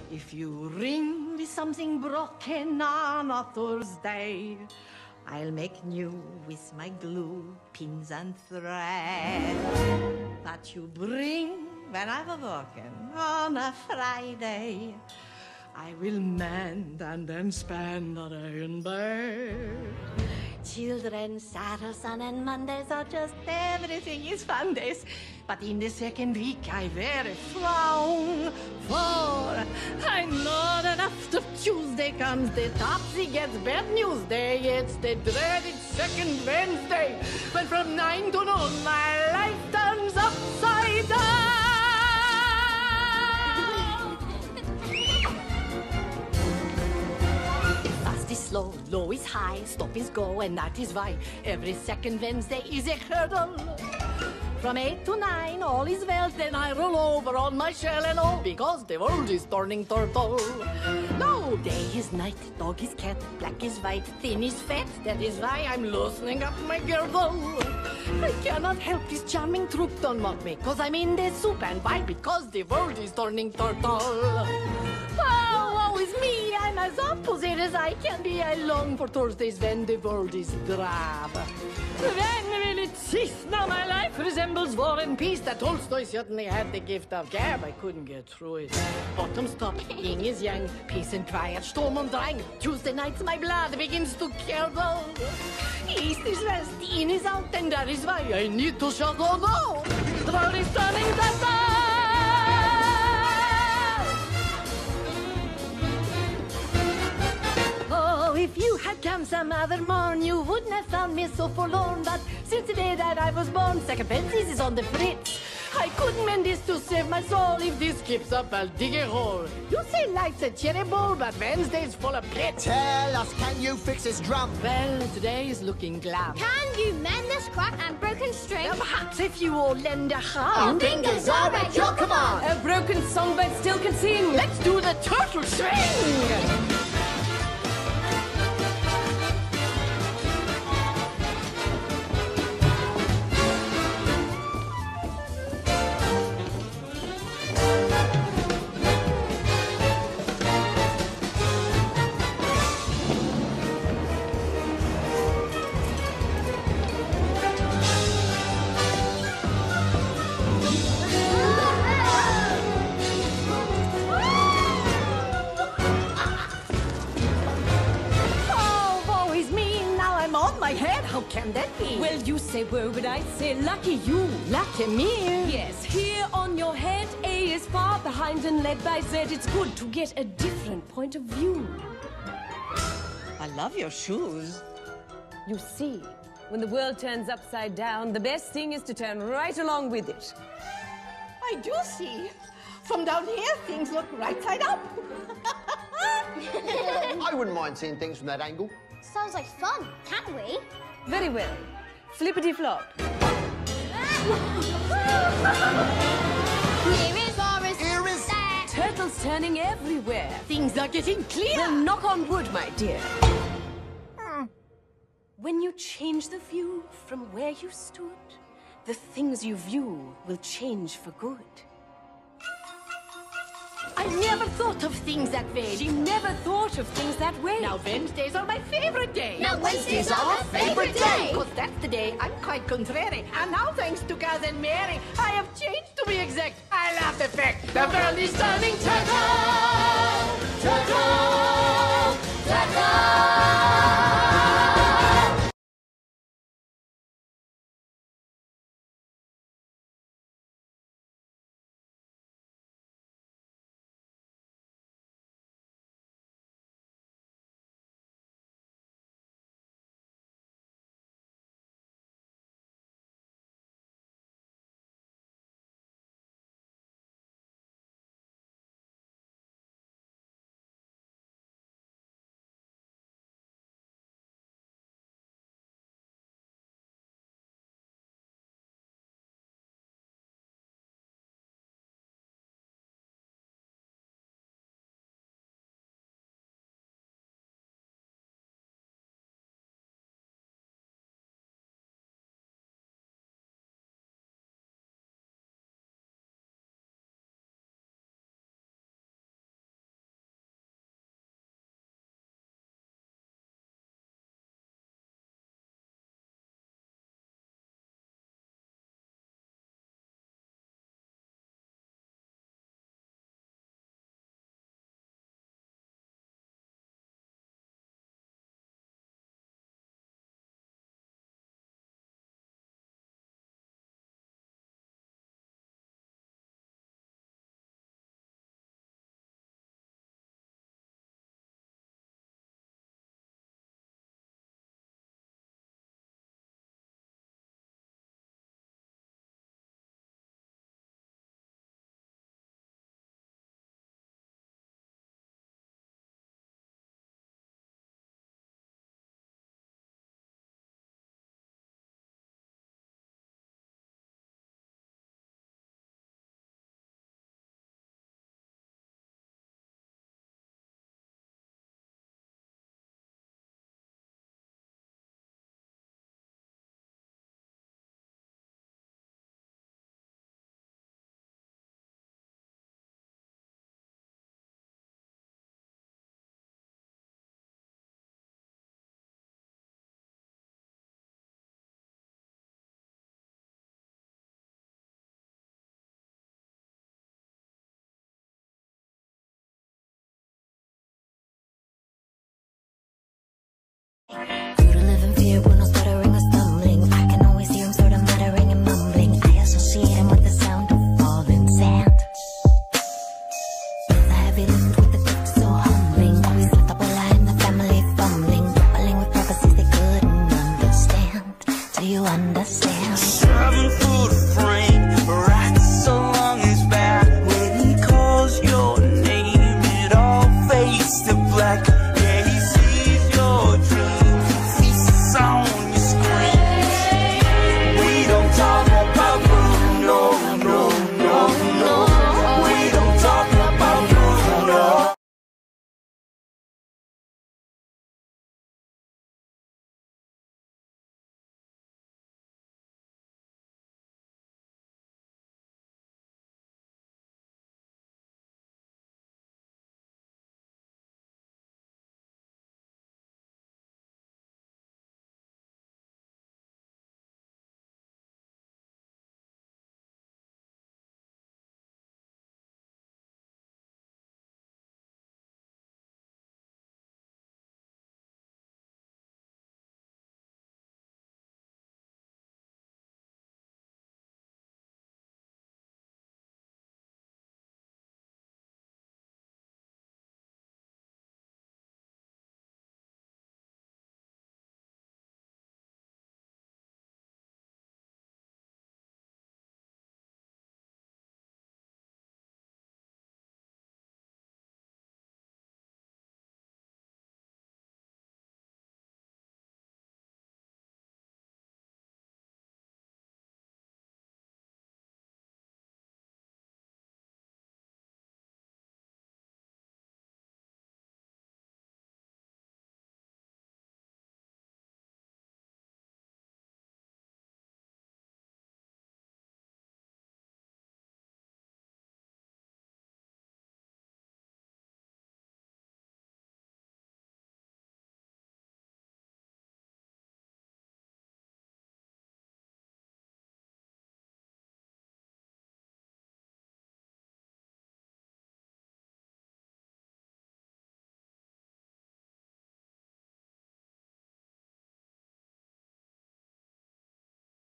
If you ring with something broken on a Thursday, I'll make new with my glue, pins and thread. That you bring when I've awoken on a Friday, I will mend and then spend the day in bed. Children, Saturdays and Mondays are just everything is fun days. But in the second week I wear a frown, for I know that after Tuesday comes the Topsy Gets Bad News Day. It's the dreaded second Wednesday, when from 9 to noon my life turns upside down. Slow, low is high, stop is go, and that is why every second Wednesday is a hurdle. From 8 to 9, all is well, then I roll over on my shell and all, because the world is turning turtle. No, day is night, dog is cat, black is white, thin is fat, that is why I'm loosening up my girdle. I cannot help this charming truth, don't mock me, cause I'm in the soup, and why? Because the world is turning turtle. Oh, woe is me, I'm as opposite as I can be. I long for Thursdays when the world is drab. When will it cease? Now my life resembles War and Peace. That Tolstoy certainly had the gift of gab. I couldn't get through it. Bottom stop, yin is yang, peace and quiet, Sturm und Drang. Tuesday nights my blood begins to curdle. East is west, in is out, and that is why I need to shut all down. The world is turning turtle. If you had come some other morn, you wouldn't have found me so forlorn. But since the day that I was born, second Wednesdays is on the fritz. I couldn't mend this to save my soul. If this keeps up, I'll dig a hole. You say life's a cherry bowl, but Wednesday's full of pits. Tell us, can you fix this drum? Well, today is looking glum. Can you mend this crack and broken string? Perhaps if you all lend a hand. Our fingers are at your command. A broken songbird still can sing. Let's do the turtle string. How can that be? Well, you say woe, but I say lucky you. Lucky me? Yes, here on your head, A is far behind and led by Z. It's good to get a different point of view. I love your shoes. You see, when the world turns upside down, the best thing is to turn right along with it. I do see. From down here, things look right side up. I wouldn't mind seeing things from that angle. Sounds like fun. Can we? Very well. Flippity-flop. Here is Boris. Here is... There. Turtles turning everywhere. Things are getting clear. Well, knock on wood, my dear. When you change the view from where you stood, the things you view will change for good. I never thought of things that way. She never thought of things that way. Now Wednesdays are my favorite day. Now Wednesdays are my favorite day. Because that's the day I'm quite contrary. And now thanks to Cousin Mary, I have changed to be exact. I love the fact the world is turning turtle. Turtle. Turtle.